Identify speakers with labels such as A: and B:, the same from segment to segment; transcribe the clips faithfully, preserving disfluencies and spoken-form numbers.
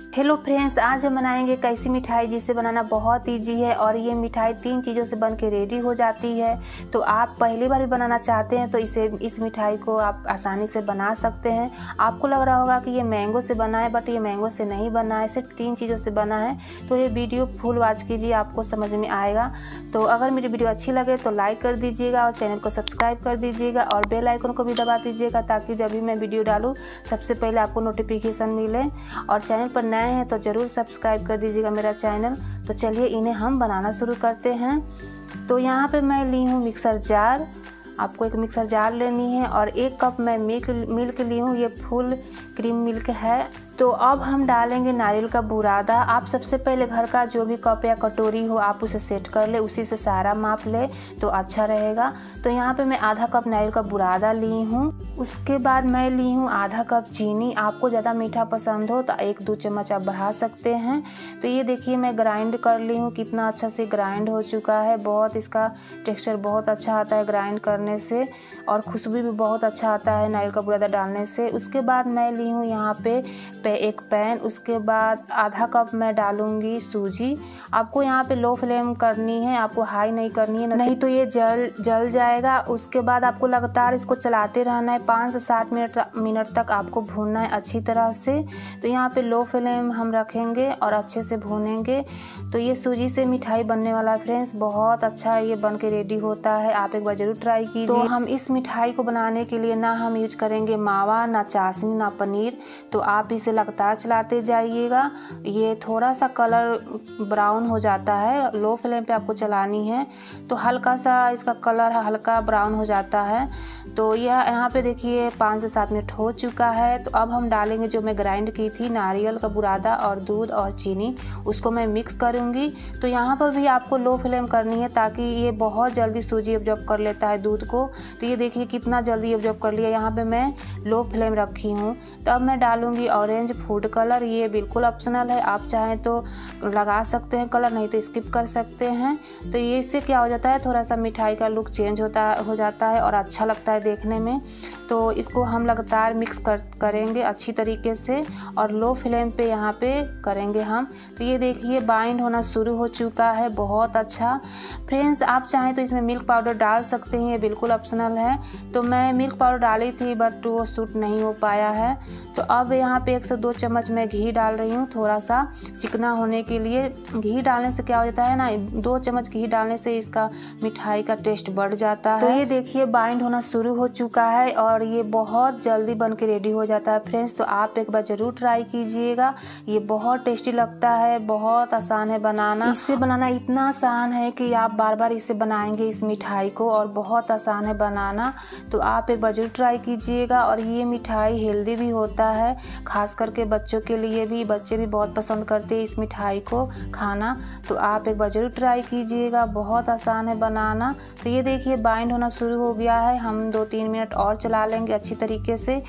A: Hello friends, आज हम बनाएंगे कैसी मिठाई जिसे बनाना बहुत इजी है और ये मिठाई तीन चीज़ों से बन के रेडी हो जाती है। तो आप पहली बार भी बनाना चाहते हैं तो इसे इस मिठाई को आप आसानी से बना सकते हैं। आपको लग रहा होगा कि ये मैंगो से बना है, बट ये मैंगो से नहीं बना है, सिर्फ तीन चीज़ों से बना है। तो ये वीडियो फुल वॉच कीजिए, आपको समझ में आएगा। तो अगर मेरी वीडियो अच्छी लगे तो लाइक कर दीजिएगा और चैनल को सब्सक्राइब कर दीजिएगा और बेल आइकन को भी दबा दीजिएगा, ताकि जब भी मैं वीडियो डालूँ सबसे पहले आपको नोटिफिकेशन मिले। और चैनल पर नए हैं तो ज़रूर सब्सक्राइब कर दीजिएगा मेरा चैनल। तो चलिए इन्हें हम बनाना शुरू करते हैं। तो यहाँ पे मैं ली हूँ मिक्सर जार। आपको एक मिक्सर जार लेनी है और एक कप मैं मिल्क मिल्क ली हूँ, ये फुल क्रीम मिल्क है। तो अब हम डालेंगे नारियल का बुरादा। आप सबसे पहले घर का जो भी कप या कटोरी हो आप उसे सेट कर ले, उसी से सारा माप ले तो अच्छा रहेगा। तो यहाँ पे मैं आधा कप नारियल का बुरादा ली हूँ। उसके बाद मैं ली हूँ आधा कप चीनी। आपको ज़्यादा मीठा पसंद हो तो एक दो चम्मच आप बढ़ा सकते हैं। तो ये देखिए मैं ग्राइंड कर ली हूँ, कितना अच्छा से ग्राइंड हो चुका है। बहुत इसका टेक्सचर बहुत अच्छा आता है ग्राइंड करने से और खुशबू भी बहुत अच्छा आता है नारियल का बुरादा डालने से। उसके बाद मैं ली हूँ यहाँ पे पे एक पैन। उसके बाद आधा कप मैं डालूँगी सूजी। आपको यहाँ पे लो फ्लेम करनी है, आपको हाई नहीं करनी है, नहीं तो ये जल जल जाएगा। उसके बाद आपको लगातार इसको चलाते रहना है, पाँच से सात मिनट मिनट तक आपको भूनना है अच्छी तरह से। तो यहाँ पे लो फ्लेम हम रखेंगे और अच्छे से भूनेंगे। तो ये सूजी से मिठाई बनने वाला है फ्रेंड्स, बहुत अच्छा ये बन के रेडी होता है। आप एक बार ज़रूर ट्राई कीजिए। तो हम इस मिठाई को बनाने के लिए ना हम यूज करेंगे मावा, ना चाशनी, ना पनीर। तो आप इसे लगातार चलाते जाइएगा। ये थोड़ा सा कलर ब्राउन हो जाता है, लो फ्लेम पे आपको चलानी है। तो हल्का सा इसका कलर हल्का ब्राउन हो जाता है। तो यह यहाँ पे देखिए पाँच से सात मिनट हो चुका है। तो अब हम डालेंगे जो मैं ग्राइंड की थी नारियल का बुरादा और दूध और चीनी, उसको मैं मिक्स करूँगी। तो यहाँ पर भी आपको लो फ्लेम करनी है, ताकि ये बहुत जल्दी सूजी ऑब्जॉर्ब कर लेता है दूध को। तो ये देखिए कितना जल्दी ऑब्जॉर्ब कर लिया। यहाँ पे मैं लो फ्लेम रखी हूँ। तो अब मैं डालूँगी ऑरेंज फूड कलर। ये बिल्कुल ऑप्शनल है, आप चाहें तो लगा सकते हैं कलर, नहीं तो स्किप कर सकते हैं। तो ये इससे क्या हो जाता है, थोड़ा सा मिठाई का लुक चेंज होता हो जाता है और अच्छा लगता है देखने में। तो इसको हम लगातार मिक्स कर करेंगे अच्छी तरीके से और लो फ्लेम पे यहाँ पे करेंगे हम। तो ये देखिए बाइंड होना शुरू हो चुका है, बहुत अच्छा। फ्रेंड्स आप चाहें तो इसमें मिल्क पाउडर डाल सकते हैं, ये बिल्कुल ऑप्शनल है। तो मैं मिल्क पाउडर डाली थी बट वो सूट नहीं हो पाया है। तो अब यहाँ पे एक से दो चम्मच मैं घी डाल रही हूँ, थोड़ा सा चिकना होने के लिए। घी डालने से क्या हो जाता है ना, दो चम्मच घी डालने से इसका मिठाई का टेस्ट बढ़ जाता है। तो ये देखिए बाइंड होना शुरू हो चुका है और ये बहुत जल्दी बन के रेडी हो जाता है फ्रेंड्स। तो आप एक बार ज़रूर ट्राई कीजिएगा, ये बहुत टेस्टी लगता है, बहुत आसान है बनाना। इससे बनाना इतना आसान है कि आप बार बार इसे बनाएंगे इस मिठाई को, और बहुत आसान है बनाना। तो आप एक बार जरूर ट्राई कीजिएगा। और ये मिठाई हेल्दी भी होता है, खास करके बच्चों के लिए भी, बच्चे भी बहुत पसंद करते हैं इस मिठाई को खाना। तो आप एक बार जरूर ट्राई कीजिएगा, बहुत आसान है बनाना। तो ये देखिए बाइंड होना शुरू हो गया है, हम दो तीन मिनट और चला लेंगे अच्छी तरीके से,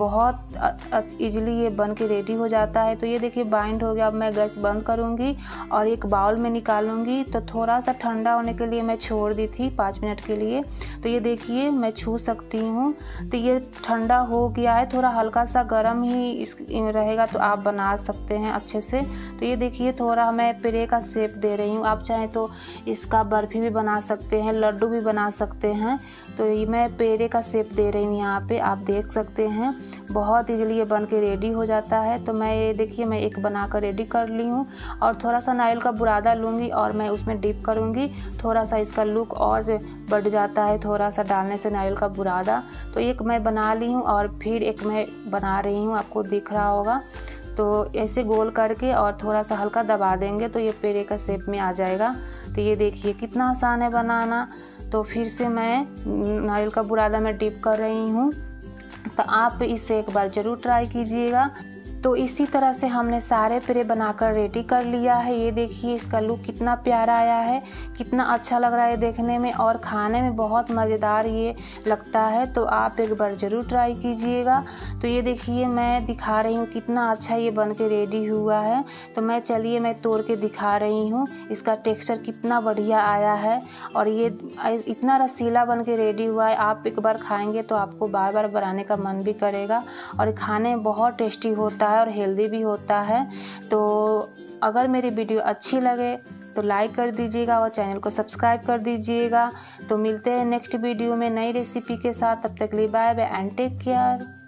A: बहुत इजीली ये बन के रेडी हो जाता है। तो ये देखिए बाइंड हो गया। अब मैं गैस बंद करूँगी और एक बाउल में निकालूंगी। तो थोड़ा सा ठंडा होने के लिए मैं छोड़ दी थी पाँच मिनट के लिए। तो ये देखिए मैं छू सकती हूँ। तो ये ठंडा हो गया है, थोड़ा हल्का सा गर्म ही इस रहेगा तो आप बना सकते हैं अच्छे से। तो ये देखिए थोड़ा मैं पेड़े का शेप दे रही हूँ, आप चाहें तो इसका बर्फी भी बना सकते हैं, लड्डू भी बना सकते हैं। तो ये मैं पेड़े का शेप दे रही हूँ, यहाँ पे आप देख सकते हैं। बहुत इजीली ये बन के रेडी हो जाता है। तो मैं ये देखिए मैं एक बनाकर रेडी कर ली हूँ और थोड़ा सा नारियल का बुरादा लूँगी और मैं उसमें डिप करूँगी। थोड़ा सा इसका लुक और बढ़ जाता है थोड़ा सा डालने से नारियल का बुरादा। तो एक मैं बना ली हूँ और फिर एक मैं बना रही हूँ, आपको दिख रहा होगा। तो ऐसे गोल करके और थोड़ा सा हल्का दबा देंगे तो ये पेड़े का शेप में आ जाएगा। तो ये देखिए कितना आसान है बनाना। तो फिर से मैं नारियल का बुरादा में डिप कर रही हूँ। तो आप इसे एक बार ज़रूर ट्राई कीजिएगा। तो इसी तरह से हमने सारे पेड़े बनाकर रेडी कर लिया है। ये देखिए इसका लुक कितना प्यारा आया है, कितना अच्छा लग रहा है देखने में और खाने में बहुत मज़ेदार ये लगता है। तो आप एक बार ज़रूर ट्राई कीजिएगा। तो ये देखिए मैं दिखा रही हूँ कितना अच्छा ये बन के रेडी हुआ है। तो मैं चलिए मैं तोड़ के दिखा रही हूँ, इसका टेक्सचर कितना बढ़िया आया है और ये इतना रसीला बन के रेडी हुआ है। आप एक बार खाएंगे तो आपको बार बार बनाने का मन भी करेगा और खाने में बहुत टेस्टी होता है। है और हेल्दी भी होता है। तो अगर मेरी वीडियो अच्छी लगे तो लाइक कर दीजिएगा और चैनल को सब्सक्राइब कर दीजिएगा। तो मिलते हैं नेक्स्ट वीडियो में नई रेसिपी के साथ। तब तक के लिए bye bye and take care.